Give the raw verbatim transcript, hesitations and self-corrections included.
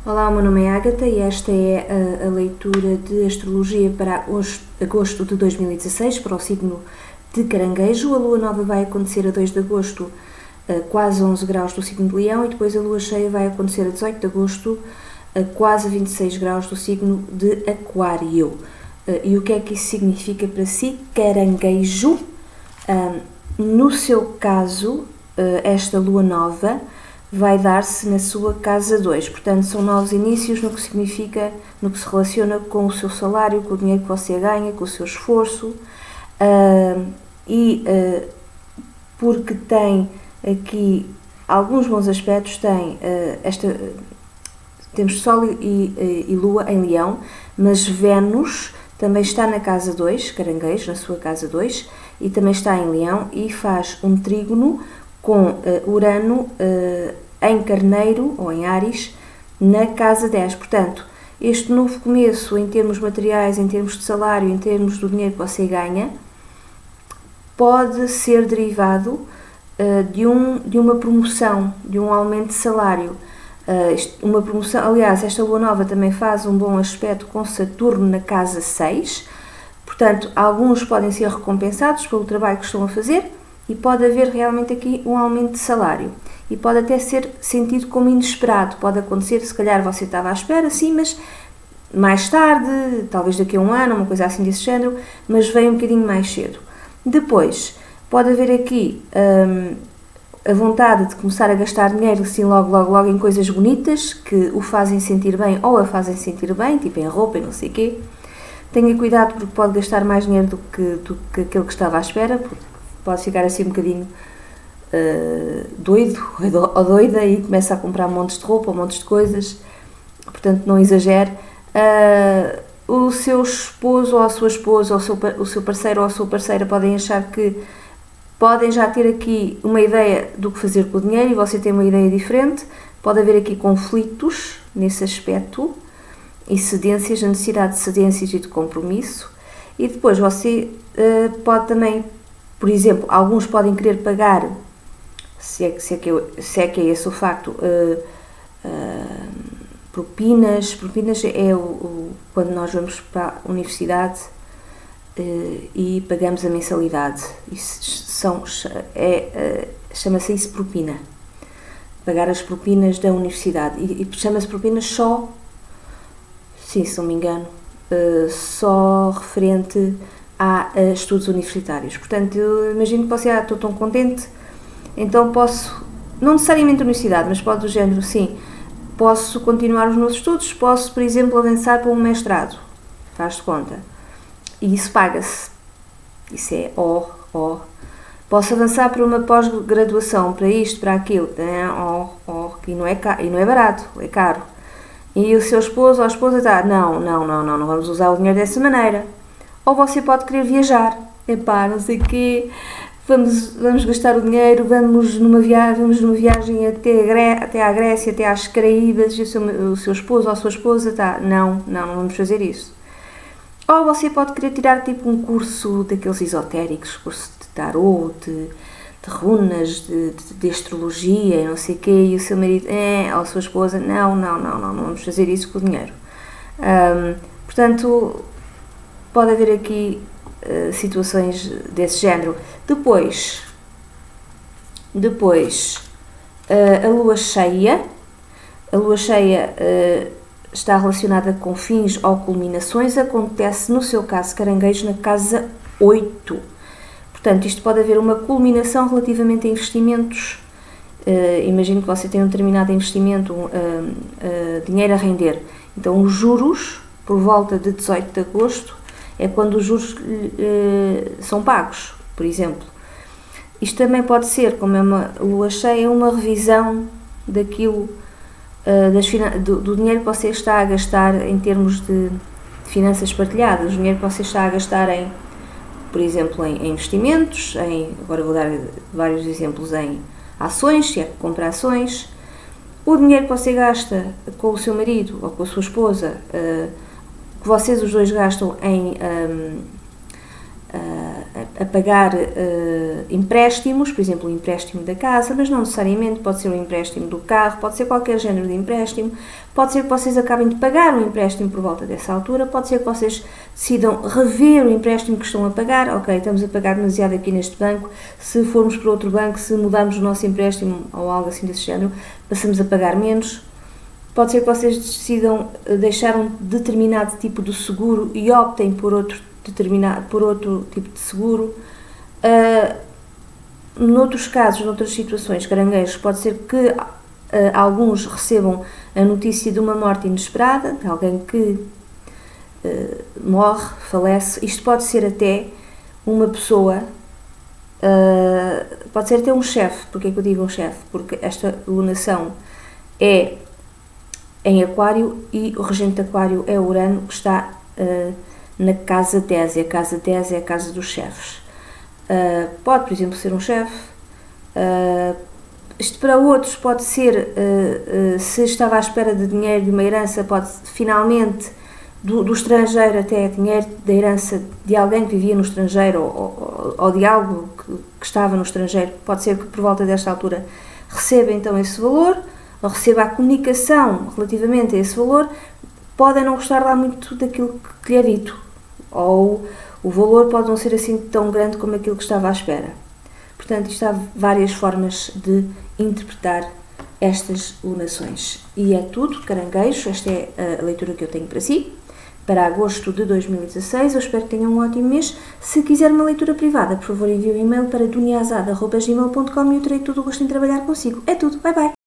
Olá, o meu nome é Ágata e esta é a, a leitura de astrologia para agosto, agosto de dois mil e dezasseis, para o signo de Caranguejo. A lua nova vai acontecer a dois de agosto, a quase onze graus do signo de Leão, e depois a lua cheia vai acontecer a dezoito de agosto, a quase vinte e seis graus do signo de Aquário. E o que é que isso significa para si, Caranguejo? No seu caso, esta lua nova vai dar-se na sua casa dois, portanto são novos inícios no que significa, no que se relaciona com o seu salário, com o dinheiro que você ganha, com o seu esforço, uh, e uh, porque tem aqui alguns bons aspectos, tem uh, esta, temos Sol e, e, e Lua em Leão, mas Vênus também está na casa dois, Caranguejo, na sua casa dois, e também está em Leão e faz um trígono com uh, Urano uh, em Carneiro, ou em Áries, na casa dez. Portanto, este novo começo, em termos materiais, em termos de salário, em termos do dinheiro que você ganha, pode ser derivado uh, de, um, de uma promoção, de um aumento de salário. Uh, isto, uma promoção, aliás, esta lua nova também faz um bom aspecto com Saturno na casa seis, portanto, alguns podem ser recompensados pelo trabalho que estão a fazer, e pode haver realmente aqui um aumento de salário. E pode até ser sentido como inesperado. Pode acontecer, se calhar você estava à espera, sim, mas mais tarde, talvez daqui a um ano, uma coisa assim desse género, mas veio um bocadinho mais cedo. Depois, pode haver aqui hum, a vontade de começar a gastar dinheiro assim logo, logo, logo em coisas bonitas, que o fazem sentir bem ou a fazem sentir bem, tipo em roupa e não sei o quê. Tenha cuidado porque pode gastar mais dinheiro do que, do que aquele que estava à espera, porque pode ficar assim um bocadinho uh, doido ou doida e começa a comprar montes de roupa, montes de coisas, portanto não exagere. Uh, o seu esposo ou a sua esposa, ou o seu, o seu parceiro ou a sua parceira podem achar que podem já ter aqui uma ideia do que fazer com o dinheiro e você tem uma ideia diferente. Pode haver aqui conflitos nesse aspecto e cedências, a necessidade de cedências e de compromisso. E depois você uh, pode também, por exemplo, alguns podem querer pagar, se é, se é, que, eu, se é, que é esse o facto, uh, uh, propinas. Propinas é o, o, quando nós vamos para a universidade uh, e pagamos a mensalidade. Isso são, é, uh, chama-se isso propina. Pagar as propinas da universidade. E, e chama-se propinas só, sim, se não me engano, uh, só referente a uh, estudos universitários. Portanto, eu imagino que você, ah, estou tão contente, então posso, não necessariamente a universidade, mas pode do género, sim, posso continuar os meus estudos, posso, por exemplo, avançar para um mestrado, faz-se conta, e isso paga-se, isso é ó, ó, posso avançar para uma pós-graduação, para isto, para aquilo, é, ó, ó, e não é, caro, e não é barato, é caro, e o seu esposo ou a esposa está, não, não, não, não, não vamos usar o dinheiro dessa maneira. Ou você pode querer viajar, epá, não sei o quê, vamos, vamos gastar o dinheiro, vamos numa viagem, vamos numa viagem até, a Gré, até à Grécia, até às Caraíbas, e o seu, o seu esposo ou a sua esposa está, não, não, não vamos fazer isso. Ou você pode querer tirar tipo um curso daqueles esotéricos, curso de tarot, de, de runas, de, de, de astrologia, não sei o quê, e o seu marido, é, ou a sua esposa, não, não, não, não, não vamos fazer isso com o dinheiro. Um, portanto, pode haver aqui uh, situações desse género. Depois, depois uh, a lua cheia. A lua cheia uh, está relacionada com fins ou culminações. Acontece, no seu caso, Caranguejo, na casa oito. Portanto, isto pode haver uma culminação relativamente a investimentos. Uh, imagino que você tem um determinado investimento, um, uh, uh, dinheiro a render. Então, os juros, por volta de dezoito de agosto, é quando os juros uh, são pagos, por exemplo. Isto também pode ser, como é uma lua cheia, uma revisão daquilo, uh, das, do, do dinheiro que você está a gastar em termos de, de finanças partilhadas, o dinheiro que você está a gastar em, por exemplo, em, em investimentos, em, agora vou dar vários exemplos, em ações, se é que compra ações, o dinheiro que você gasta com o seu marido ou com a sua esposa, uh, que vocês os dois gastam em, um, uh, a pagar uh, empréstimos, por exemplo, o empréstimo da casa, mas não necessariamente, pode ser o empréstimo do carro, pode ser qualquer género de empréstimo, pode ser que vocês acabem de pagar o empréstimo por volta dessa altura, pode ser que vocês decidam rever o empréstimo que estão a pagar, ok, estamos a pagar demasiado aqui neste banco, se formos para outro banco, se mudarmos o nosso empréstimo ou algo assim desse género, passamos a pagar menos. Pode ser que vocês decidam deixar um determinado tipo de seguro e optem por outro, determinado, por outro tipo de seguro. Uh, noutros casos, noutras situações, caranguejos, pode ser que uh, alguns recebam a notícia de uma morte inesperada, de alguém que uh, morre, falece. Isto pode ser até uma pessoa, uh, pode ser até um chefe. Porquê que eu digo um chefe? Porque esta lunação é em Aquário e o regente de Aquário é Urano, que está uh, na casa dez, e a casa dez é a casa dos chefes. Uh, pode, por exemplo, ser um chefe. Uh, isto para outros pode ser, uh, uh, se estava à espera de dinheiro de uma herança, pode finalmente, do, do estrangeiro até dinheiro da herança de alguém que vivia no estrangeiro ou, ou, ou de algo que, que estava no estrangeiro, pode ser que por volta desta altura receba então esse valor, ou receba a comunicação relativamente a esse valor, podem não gostar lá muito daquilo que lhe é dito, ou o valor pode não ser assim tão grande como aquilo que estava à espera. Portanto, isto há várias formas de interpretar estas lunações. E é tudo, caranguejos, esta é a leitura que eu tenho para si, para agosto de dois mil e dezasseis. Eu espero que tenham um ótimo mês. Se quiser uma leitura privada, por favor envie um e-mail para duniazada arroba gmail ponto com e eu terei todo o gosto em trabalhar consigo. É tudo, bye bye!